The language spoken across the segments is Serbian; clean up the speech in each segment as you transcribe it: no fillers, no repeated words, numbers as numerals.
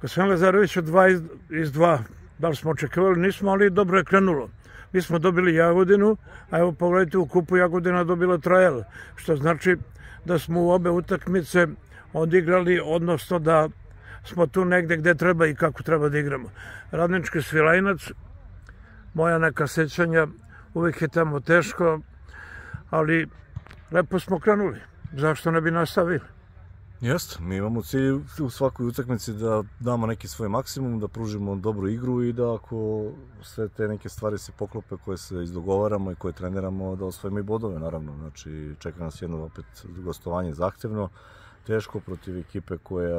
Gospodin Lazarević od 2 iz 2, da li smo očekivali, nismo, ali dobro je krenulo. Mi smo dobili Jagodinu, a evo pogledajte, u kupu Jagodina dobila Trajal, što znači da smo u obe utakmice odigrali, odnosno da smo tu negde gde treba i kako treba da igramo. Radnički Svilajnac, moja neka sećanja, uvijek je tamo teško, ali lepo smo krenuli. Zašto ne bi nastavili? Jeste, mi imamo cilj u svakoj utakmici da damo neki svoj maksimum, da pružimo dobru igru i da ako sve te neke stvari se poklope koje se izdogovaramo i koje treniramo, da osvojimo i bodove, naravno. Znači, čeka nas jedno opet gostovanje zahtevno, teško protiv ekipe koja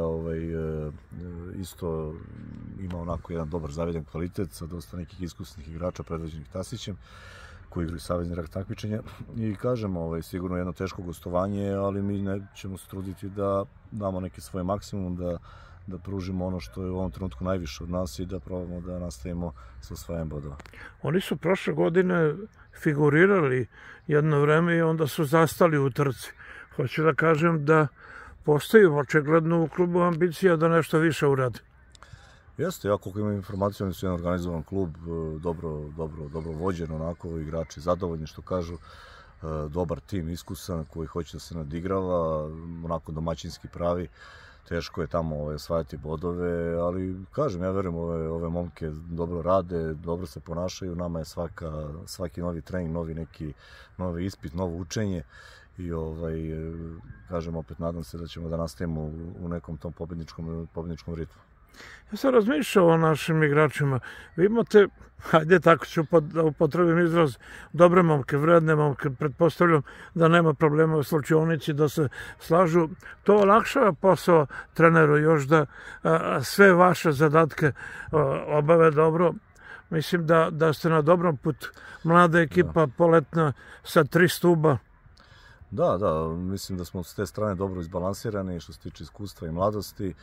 isto ima onako jedan dobar zavidan kvalitet sa dosta nekih iskusnih igrača predvođenih Tasićem, koji igraju savezni rak takmičenja. I kažem, sigurno jedno teško gostovanje, ali mi ćemo se truditi da damo neki svoj maksimum, da pružimo ono što je u ovom trenutku najviše od nas i da probamo da nastavimo sa osvajanjem bodova. Oni su prošle godine figurirali jedno vreme i onda su zastali u trci. Hoću da kažem da postoji očigledno u klubu ambicija da nešto više uradi. Jeste, ja koliko imam informaciju, oni su jedan organizovan klub, dobro vođen, onako, igrači zadovoljni, što kažu, dobar tim, iskusan, koji hoće da se nadigrava, onako domaćinski pravi. Teško je tamo osvajati bodove, ali kažem, ja verujem, ove momke dobro rade, dobro se ponašaju, nama je svaki novi trening, novi ispit, novo učenje i kažem, opet nadam se da ćemo da nastavimo u nekom tom pobedničkom ritmu. Ja sam razmišljao o našim igračima. Vi imate, hajde tako ću da upotrebim izraz, dobre momke, vredne momke. Pretpostavljam da nema problema u slučionici, da se slažu. To olakšava posao treneru još da sve vaše zadatke obave dobro. Mislim da ste na dobrom putu. Mlada ekipa, poletna, sa 3 stuba. Da, mislim da smo s te strane dobro izbalansirani što se tiče iskustva i mladosti.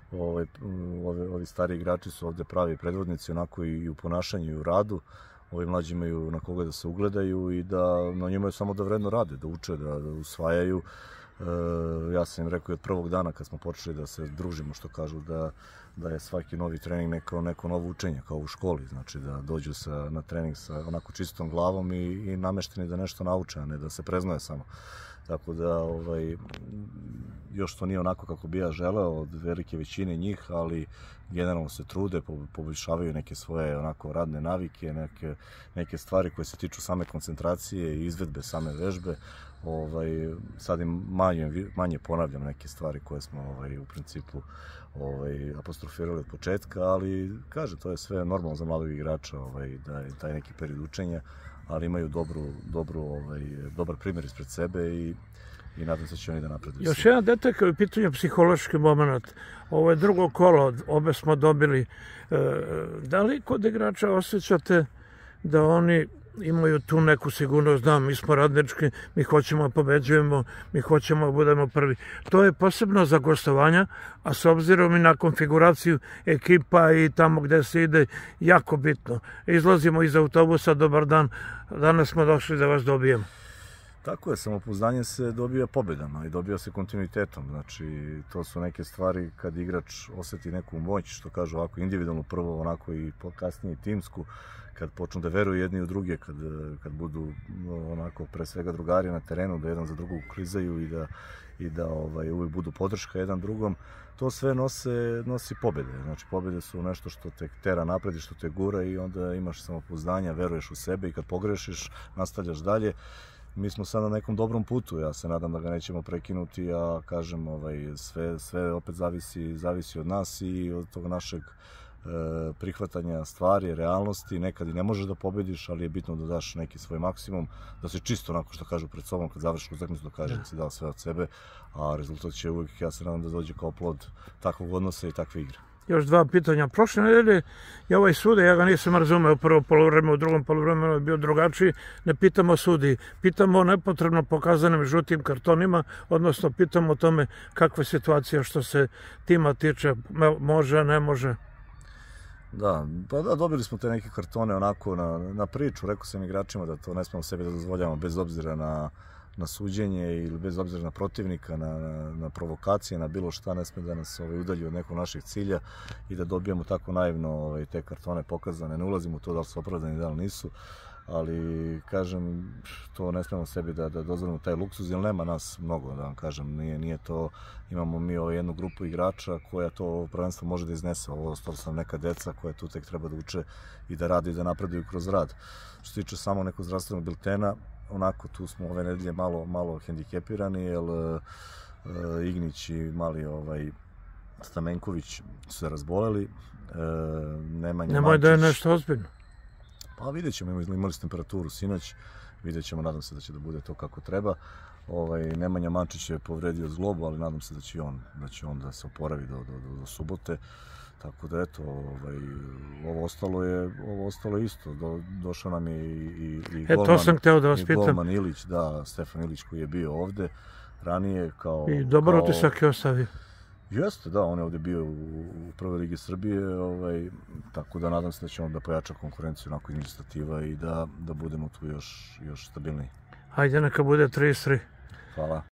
Ovi stari igrači su ovde pravi predvodnici onako i u ponašanju i u radu. Ovi mlađi imaju na koga da se ugledaju i da na njima je samo da vredno rade, da uče, da usvajaju. Ja sam im rekao i od prvog dana kad smo počeli da se družimo, što kažu da je svaki novi trening neko novo učenje, kao u školi, znači da dođu na trening sa onako čistom glavom i namešteni da nešto nauče, a ne da se preznoje samo. Tako da, još to nije onako kako bi ja želeo od velike većine njih, ali generalno se trude, poboljšavaju neke svoje onako radne navike, neke stvari koje se tiču same koncentracije i izvedbe same vežbe. Sad im manje ponavljam neke stvari koje smo u principu apostrofirali od početka, ali kažem, to je sve normalno za mladog igrača, da je taj neki period učenja, ali imaju dobar primjer ispred sebe i nadam se da će oni da napreduju. Još jedan detalj kao je pitanje psihološki moment. Ovo je drugo kolo, obe smo dobili. Da li kod igrača osjećate da oni imaju tu neku sigurnost, da, mi smo radnički, mi hoćemo da pobeđujemo, mi hoćemo da budemo prvi. To je posebno za gostovanja, a s obzirom i na konfiguraciju ekipa i tamo gde se ide, jako bitno. Izlazimo iz autobusa, dobar dan, danas smo došli da vas dobijemo. Tako je, samopouzdanje se dobija pobedama i dobija se kontinuitetom. Znači, to su neke stvari kad igrač oseti neku moć, što kažu ovako individualno prvo, onako i kasnije timsku, kad počnu da veruju jedni u druge, kad budu onako pre svega drugari na terenu, da jedan za drugog klizaju i da uvijek budu podrška jedan drugom, to sve nosi pobede. Znači, pobede su nešto što te tera napred i što te gura i onda imaš samopouzdanja, veruješ u sebe i kad pogrešiš, nastavljaš dalje. Mi smo sad na nekom dobrom putu, ja se nadam da ga nećemo prekinuti, a kažem, sve opet zavisi od nas i od tog našeg prihvatanja stvari, realnosti. Nekad i ne možeš da pobediš, ali je bitno da daš neki svoj maksimum, da se čisto onako što kažu pred sobom kad završiš utakmicu, da kažeš da si dao sve od sebe, a rezultat će uvijek, ja se nadam, da dođe kao plod takvog odnosa i takve igre. Još 2 pitanja. Prošle nedelje je ovaj sudija, ja ga nisam razumeo, prvo polovreme, u drugom polovremenu je bio drugačiji, ne pitamo sudiji, pitamo o nepotrebno pokazanim žutim kartonima, odnosno pitamo o tome kakva je situacija što se tima tiče, može, ne može. Da, pa da, dobili smo te neke kartone onako na priču, rekao sam igračima da to ne smemo sebi da dozvoljavamo bez obzira na suđenje ili bez obzira na protivnika, na provokacije, na bilo šta, ne sme da nas udalji od nekog našeg cilja i da dobijemo tako naivno te kartone pokazane. Ne ulazimo u to da li su opravdani, da li nisu, ali kažem, to ne smemo sebi da dozvolimo taj luksuz, jer nema nas mnogo, da vam kažem, nije to, imamo mi jednu grupu igrača koja to prvenstvo može da iznese, ovo ostalo su nam neka deca koja tu tek treba da uče i da rade i da napreduju kroz rad. Što se tiče samo nekog zdravstvenog biltena, onako tu smo ove nedelje malo hendikepirani, jer Ignić i mali Stamenković su se razboleli. Nemoj da je nešto ozbiljno. Pa vidjet ćemo, imali su temperaturu sinoć, vidjet ćemo, nadam se da će da bude to kako treba. Nemanja Mančić je povredio zglobu, ali nadam se da će on da se oporavi do subote. Tako da eto, ovo ostalo je isto. Došao nam je i to sam hteo da vas pitam. Golman Ilić, da, Stefan Ilić koji je bio ovde ranije kao... I dobar utisak je ostavio. Jeste, da, on je ovde bio u prvoj ligi Srbije, tako da nadam se da će on da pojača konkurenciju onako između stativa i da budemo tu još stabilniji. Hajde, neka bude 33. Hvala.